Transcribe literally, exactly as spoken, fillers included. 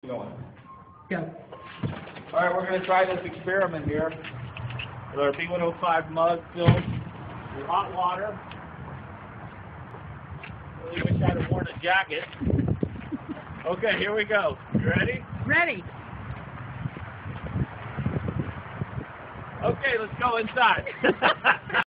going. Go. All right, we're going to try this experiment here with our B one oh five mug filled with hot water. Really wish I'd have worn a jacket. Okay, here we go. You ready? Ready. Okay, let's go inside.